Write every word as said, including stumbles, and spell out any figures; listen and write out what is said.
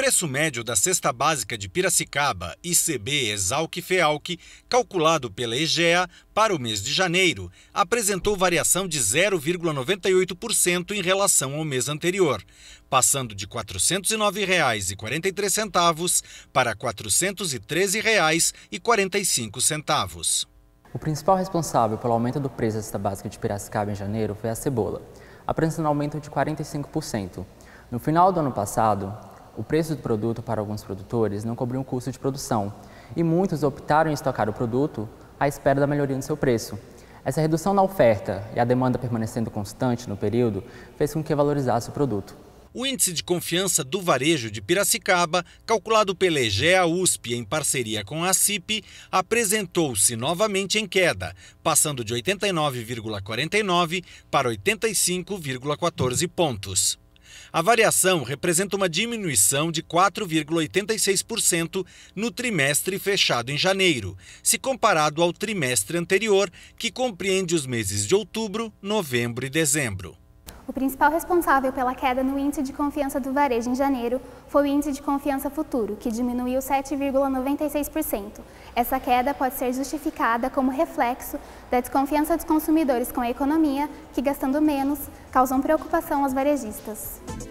preço médio da cesta básica de Piracicaba, I C B, Exalc e Fealc, calculado pela Egea para o mês de janeiro, apresentou variação de zero vírgula noventa e oito por cento em relação ao mês anterior, passando de quatrocentos e nove reais e quarenta e três centavos para quatrocentos e treze reais e quarenta e cinco centavos. O principal responsável pelo aumento do preço da cesta básica de Piracicaba em janeiro foi a cebola, apresentando um aumento de quarenta e cinco por cento. No final do ano passado, o preço do produto para alguns produtores não cobriu o custo de produção e muitos optaram em estocar o produto à espera da melhoria no seu preço. Essa redução na oferta e a demanda permanecendo constante no período fez com que valorizasse o produto. O Índice de Confiança do Varejo de Piracicaba, calculado pela Egea U S P em parceria com a CIP, apresentou-se novamente em queda, passando de oitenta e nove vírgula quarenta e nove para oitenta e cinco vírgula quatorze pontos. A variação representa uma diminuição de quatro vírgula oitenta e seis por cento no trimestre fechado em janeiro, se comparado ao trimestre anterior, que compreende os meses de outubro, novembro e dezembro. O principal responsável pela queda no Índice de Confiança do Varejo em janeiro foi o Índice de Confiança Futuro, que diminuiu sete vírgula noventa e seis por cento. Essa queda pode ser justificada como reflexo da desconfiança dos consumidores com a economia, que, gastando menos, causam preocupação aos varejistas.